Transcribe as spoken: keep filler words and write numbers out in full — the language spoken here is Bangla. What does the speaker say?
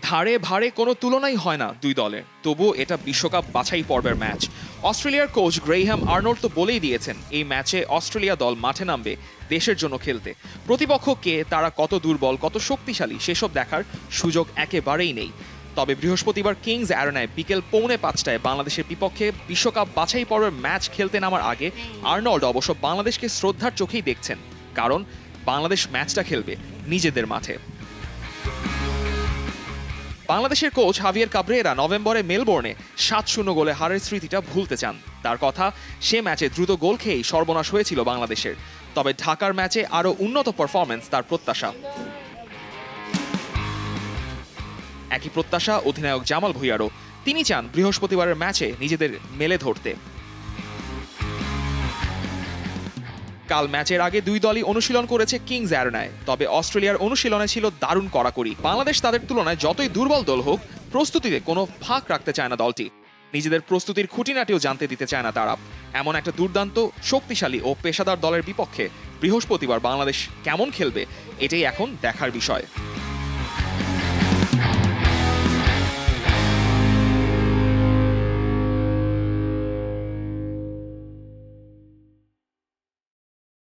ধারে ভারে কোনো তুলনাই হয় না দুই দলের, তবুও এটা বিশ্বকাপ বাছাই পর্বের ম্যাচ। অস্ট্রেলিয়ার কোচ গ্রেইহাম আর্নল্ড তো বলেই দিয়েছেন এই ম্যাচে অস্ট্রেলিয়া দল মাঠে নামবে দেশের জন্য খেলতে। প্রতিপক্ষ কে, তারা কত দুর্বল কত শক্তিশালী সেসব দেখার সুযোগ একেবারেই নেই। তবে বৃহস্পতিবার কিংস অ্যারেনায় বিকেল পৌনে পাঁচটায় বাংলাদেশের বিপক্ষে বিশ্বকাপ বাছাই পর্বের ম্যাচ খেলতে নামার আগে আর্নল্ড অবশ্য বাংলাদেশকে শ্রদ্ধার চোখেই দেখছেন, কারণ বাংলাদেশ ম্যাচটা খেলবে নিজেদের মাঠে। বাংলাদেশের কোচ হাভিয়ের কাবরেরা নভেম্বরে মেলবোর্নে সাত শূন্য গোলে হারের স্মৃতিটা ভুলতে চান। তার কথা, সে ম্যাচে দ্রুত গোল খেয়েই সর্বনাশ হয়েছিল বাংলাদেশের। তবে ঢাকার ম্যাচে আরও উন্নত পারফরম্যান্স তার প্রত্যাশা। একই প্রত্যাশা অধিনায়ক জামাল ভুঁইয়ারও। তিনি চান বৃহস্পতিবারের ম্যাচে নিজেদের মেলে ধরতে। কাল ম্যাচের আগে দুই দলই অনুশীলন করেছে কিংস অ্যারেনায়, তবে অস্ট্রেলিয়ার অনুশীলনে ছিল দারুণ কড়াকড়ি। বাংলাদেশ তাদের তুলনায় যতই দুর্বল দল হোক, প্রস্তুতিতে কোনো ফাঁক রাখতে চায় না দলটি। নিজেদের প্রস্তুতির খুঁটিনাটিও জানতে দিতে চায় না তারা। এমন একটা দুর্দান্ত, শক্তিশালী ও পেশাদার দলের বিপক্ষে বৃহস্পতিবার বাংলাদেশ কেমন খেলবে, এটাই এখন দেখার বিষয়।